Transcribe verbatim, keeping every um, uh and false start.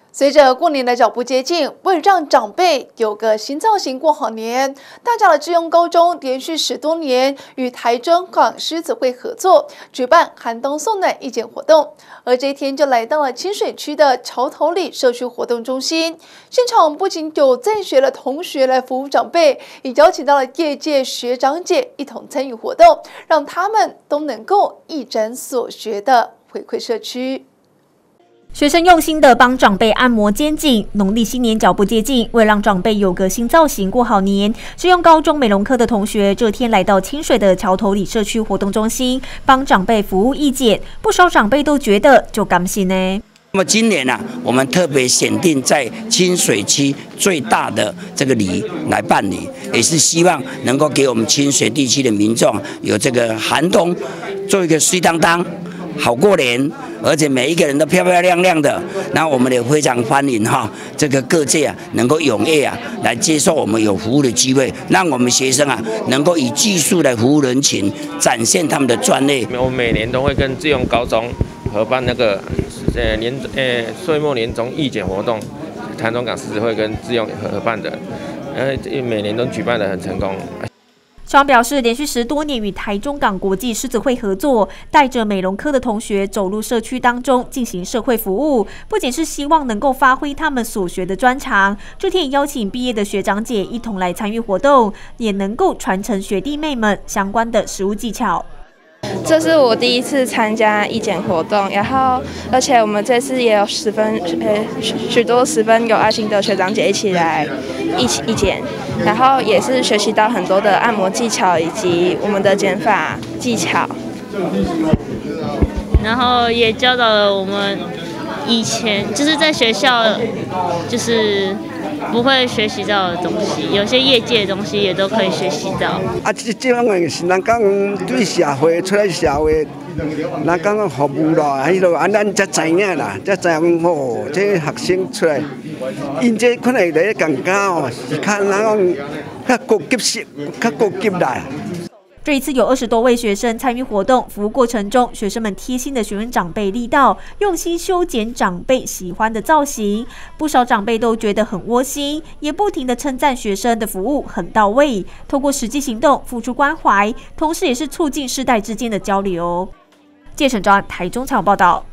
随着过年的脚步接近，为了让长辈有个新造型过好年，大甲的智用高中连续十多年与台中港狮子会合作，举办寒冬送暖义检活动。而这一天就来到了清水区的桥头里社区活动中心，现场不仅有在学的同学来服务长辈，也邀请到了业界学长姐一同参与活动，让他们都能够一展所学的回馈社区。 学生用心的帮长辈按摩肩颈，农历新年脚步接近，为了让长辈有个新造型过好年，智用高中美容科的同学这天来到清水的桥头里社区活动中心，帮长辈服务义检，不少长辈都觉得就甘心呢。 那么今年啊，我们特别选定在清水区最大的这个里来办理，也是希望能够给我们清水地区的民众有这个寒冬做一个水当当。好过年，而且每一个人都漂漂亮亮的，然后我们也非常欢迎哈，这个各界啊能够踊跃啊来接受我们有服务的机会，让我们学生啊能够以技术来服务人群，展现他们的专业。 我每年都会跟智用高中合办那个呃年呃岁末年终义检活动，台中港狮子会跟智用合办的，呃每年都举办得很成功。 校长表示，连续十多年与台中港国际狮子会合作，带着美容科的同学走入社区当中进行社会服务，不仅是希望能够发挥他们所学的专长，这天也邀请毕业的学长姐一同来参与活动，也能够传承学弟妹们相关的实务技巧。 这是我第一次参加义检活动，然后而且我们这次也有十分呃许多十分有爱心的学长姐一起来一起义检，然后也是学习到很多的按摩技巧以及我们的剪发技巧， 然后也教导了我们以前就是在学校就是不会学习到的东西，有些业界的东西也都可以学习到。 啊，这这方面是咱讲对社会出来社会，咱讲服务咯，迄落安咱才知影啦，才知影哦，这学生出来，因这可能在更加哦，是较咱讲较高级式、较高级啦。 这一次有二十多位学生参与活动，服务过程中，学生们贴心的询问长辈力道，用心修剪长辈喜欢的造型。不少长辈都觉得很窝心，也不停的称赞学生的服务很到位。透过实际行动付出关怀，同时也是促进世代之间的交流。谢沈章台中采访报道。